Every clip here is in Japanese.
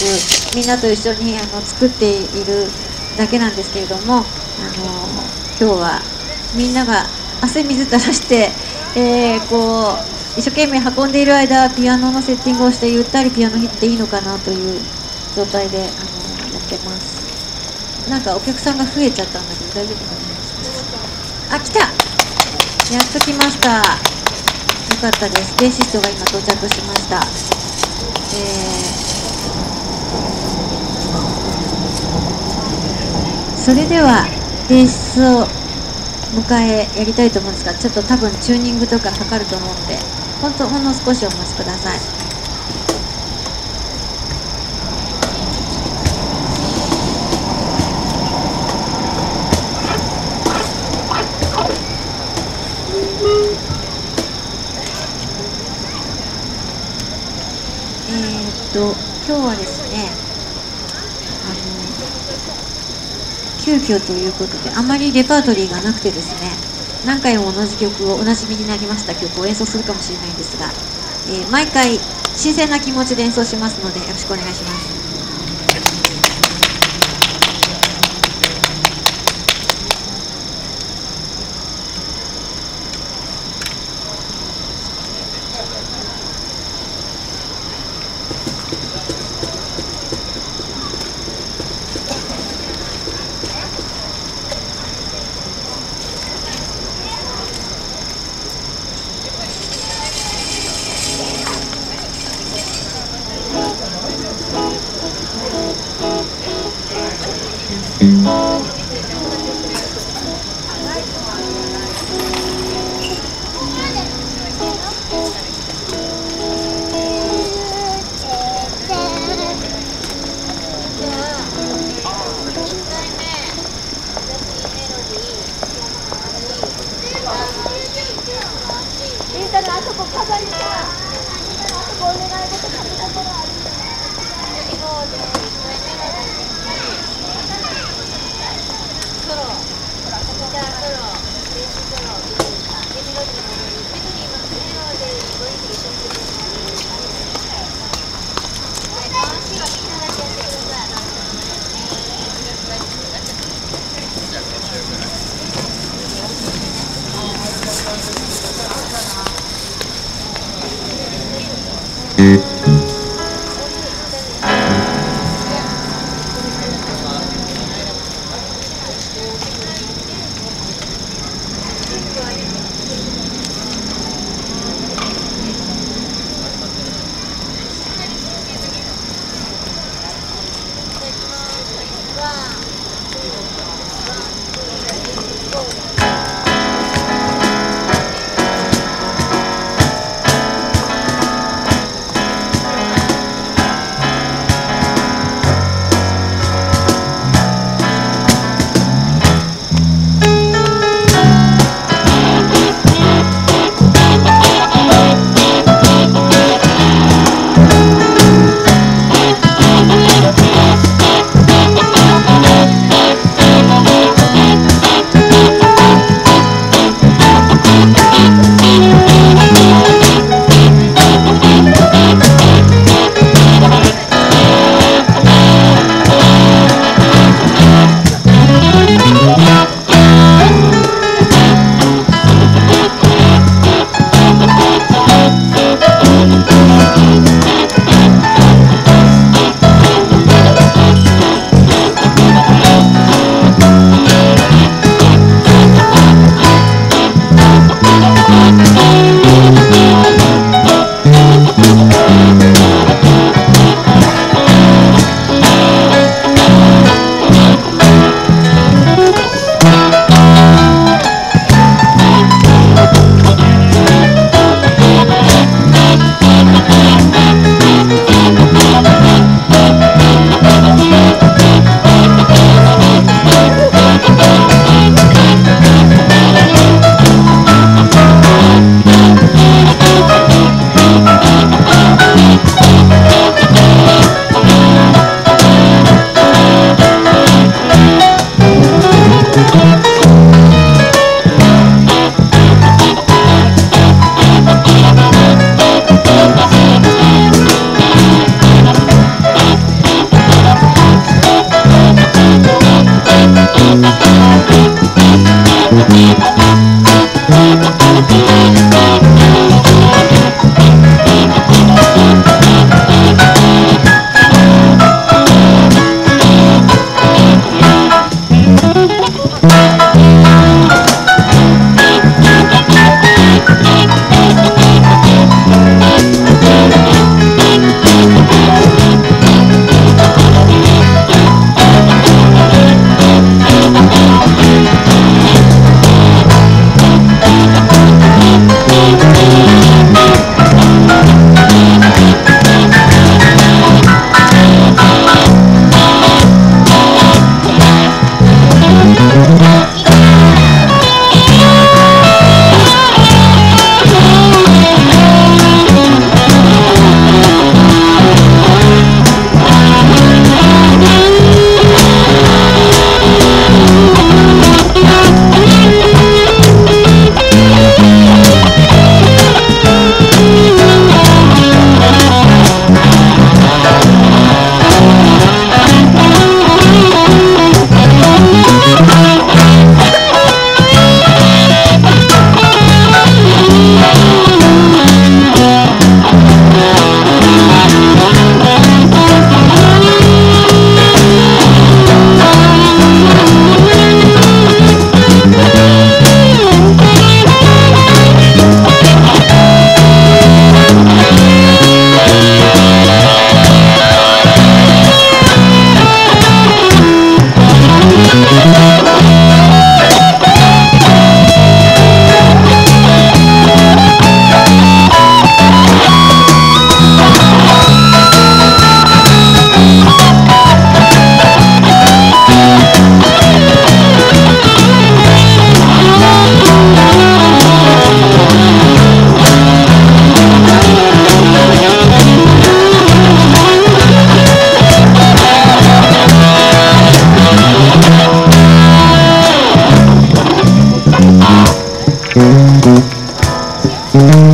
みんなと一緒に作っているだけなんですけれども、今日はみんなが汗水垂らして、こう一生懸命運んでいる間ピアノのセッティングをしてゆったりピアノ弾いていいのかなという状態でやってます。なんかお客さんが増えちゃったんだけど大丈夫かな。あ、来た、やっと来ました。よかったです。ベーシストが今到着しました。それではベースを迎えやりたいと思うんですが、ちょっと多分チューニングとかかかると思うので、ほんの少しお待ちください。今日はですね、急遽ということであまりレパートリーがなくてですね、何回も同じ曲をおなじみになりました曲を演奏するかもしれないんですが、毎回新鮮な気持ちで演奏しますのでよろしくお願いします。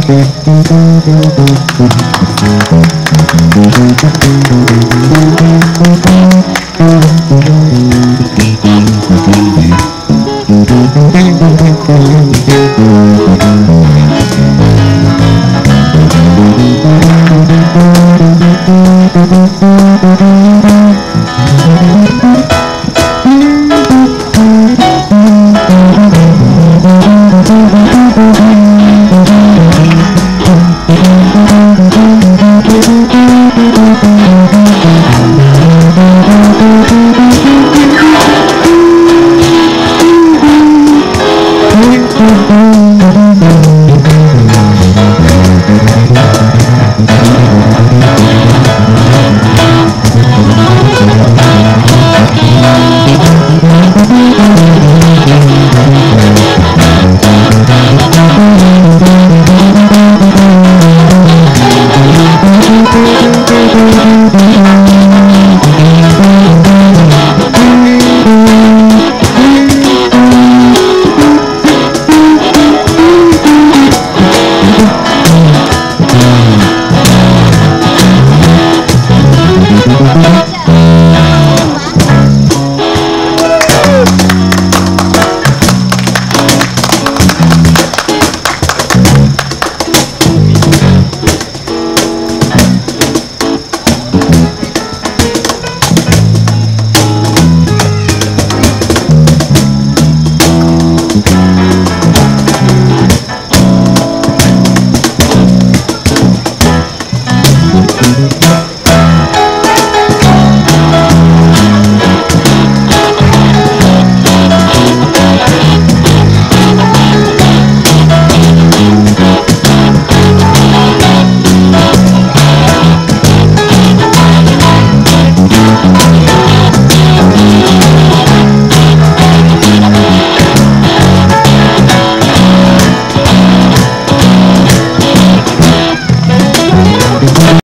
Thank